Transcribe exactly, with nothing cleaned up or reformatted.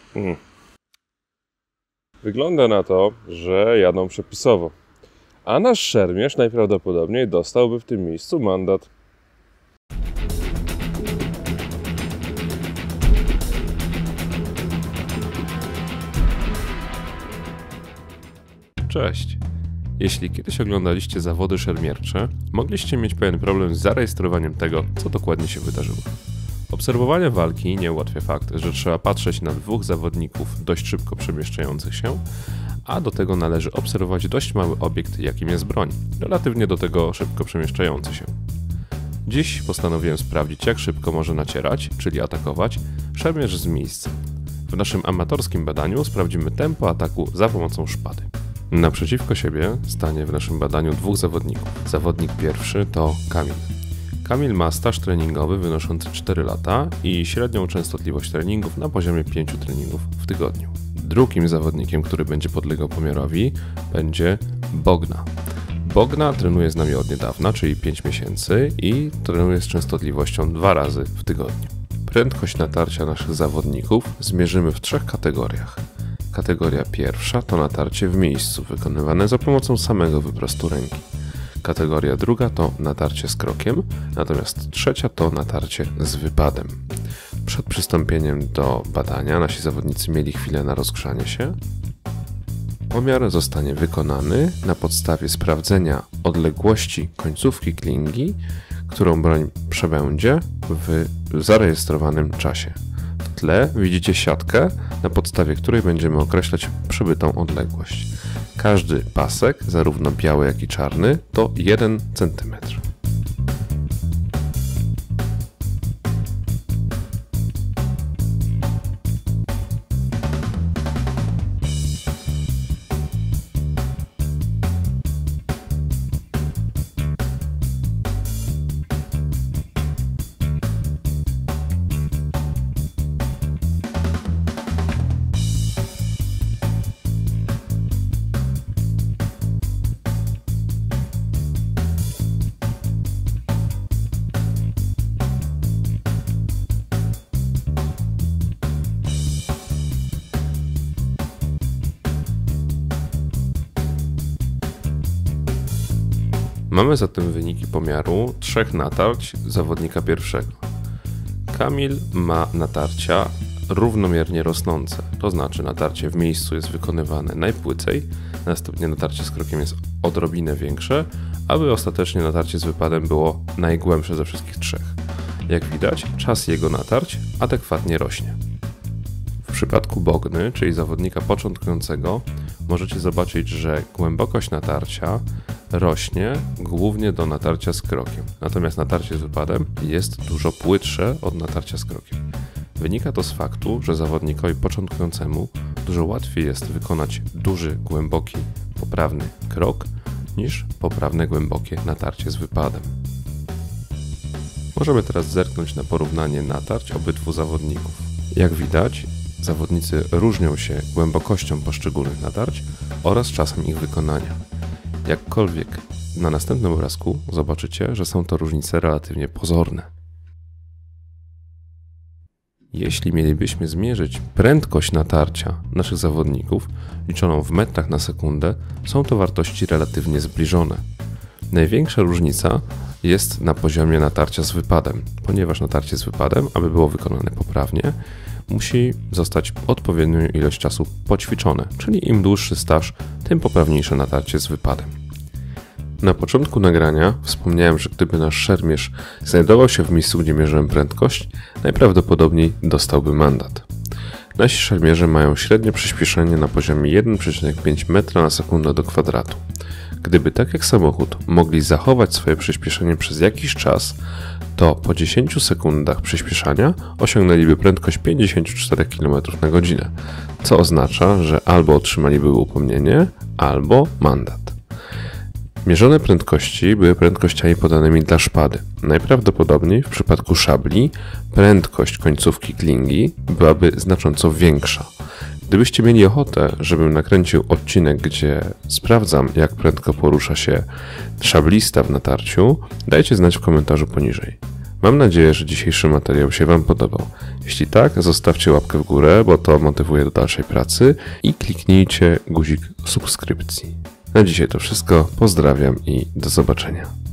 Mm. Wygląda na to, że jadą przepisowo, a nasz szermierz najprawdopodobniej dostałby w tym miejscu mandat. Cześć! Jeśli kiedyś oglądaliście zawody szermiercze, mogliście mieć pewien problem z zarejestrowaniem tego, co dokładnie się wydarzyło. Obserwowanie walki nie ułatwia fakt, że trzeba patrzeć na dwóch zawodników dość szybko przemieszczających się, a do tego należy obserwować dość mały obiekt, jakim jest broń, relatywnie do tego szybko przemieszczający się. Dziś postanowiłem sprawdzić, jak szybko może nacierać, czyli atakować, szermierz z miejsca. W naszym amatorskim badaniu sprawdzimy tempo ataku za pomocą szpady. Naprzeciwko siebie stanie w naszym badaniu dwóch zawodników. Zawodnik pierwszy to Kamil. Kamil ma staż treningowy wynoszący cztery lata i średnią częstotliwość treningów na poziomie pięciu treningów w tygodniu. Drugim zawodnikiem, który będzie podlegał pomiarowi, będzie Bogna. Bogna trenuje z nami od niedawna, czyli pięć miesięcy i trenuje z częstotliwością dwa razy w tygodniu. Prędkość natarcia naszych zawodników zmierzymy w trzech kategoriach. Kategoria pierwsza to natarcie w miejscu, wykonywane za pomocą samego wyprostu ręki. Kategoria druga to natarcie z krokiem, natomiast trzecia to natarcie z wypadem. Przed przystąpieniem do badania nasi zawodnicy mieli chwilę na rozgrzanie się. Pomiar zostanie wykonany na podstawie sprawdzenia odległości końcówki klingi, którą broń przebędzie w zarejestrowanym czasie. W tle widzicie siatkę, na podstawie której będziemy określać przybytą odległość. Każdy pasek, zarówno biały, jak i czarny, to jeden centymetr. Mamy zatem wyniki pomiaru trzech natarć zawodnika pierwszego. Kamil ma natarcia równomiernie rosnące, to znaczy natarcie w miejscu jest wykonywane najpłycej, następnie natarcie z krokiem jest odrobinę większe, aby ostatecznie natarcie z wypadem było najgłębsze ze wszystkich trzech. Jak widać, czas jego natarć adekwatnie rośnie. W przypadku Bogny, czyli zawodnika początkującego, możecie zobaczyć, że głębokość natarcia rośnie głównie do natarcia z krokiem, natomiast natarcie z wypadem jest dużo płytsze od natarcia z krokiem. Wynika to z faktu, że zawodnikowi początkującemu dużo łatwiej jest wykonać duży, głęboki, poprawny krok niż poprawne, głębokie natarcie z wypadem. Możemy teraz zerknąć na porównanie natarć obydwu zawodników. Jak widać, zawodnicy różnią się głębokością poszczególnych natarć oraz czasem ich wykonania. Jakkolwiek na następnym obrazku zobaczycie, że są to różnice relatywnie pozorne. Jeśli mielibyśmy zmierzyć prędkość natarcia naszych zawodników, liczoną w metrach na sekundę, są to wartości relatywnie zbliżone. Największa różnica jest na poziomie natarcia z wypadem, ponieważ natarcie z wypadem, aby było wykonane poprawnie, musi zostać odpowiednią ilość czasu poćwiczone, czyli im dłuższy staż, tym poprawniejsze natarcie z wypadem. Na początku nagrania wspomniałem, że gdyby nasz szermierz znajdował się w miejscu, gdzie mierzyłem prędkość, najprawdopodobniej dostałby mandat. Nasi szermierze mają średnie przyspieszenie na poziomie jeden przecinek pięć metra na sekundę do kwadratu. Gdyby tak jak samochód mogli zachować swoje przyspieszenie przez jakiś czas, to po dziesięciu sekundach przyspieszania osiągnęliby prędkość pięćdziesiąt cztery kilometry na godzinę, co oznacza, że albo otrzymaliby upomnienie, albo mandat. Mierzone prędkości były prędkościami podanymi dla szpady. Najprawdopodobniej w przypadku szabli prędkość końcówki klingi byłaby znacząco większa. Gdybyście mieli ochotę, żebym nakręcił odcinek, gdzie sprawdzam, jak prędko porusza się szablista w natarciu, dajcie znać w komentarzu poniżej. Mam nadzieję, że dzisiejszy materiał się Wam podobał. Jeśli tak, zostawcie łapkę w górę, bo to motywuje do dalszej pracy i kliknijcie guzik subskrypcji. Na dzisiaj to wszystko. Pozdrawiam i do zobaczenia.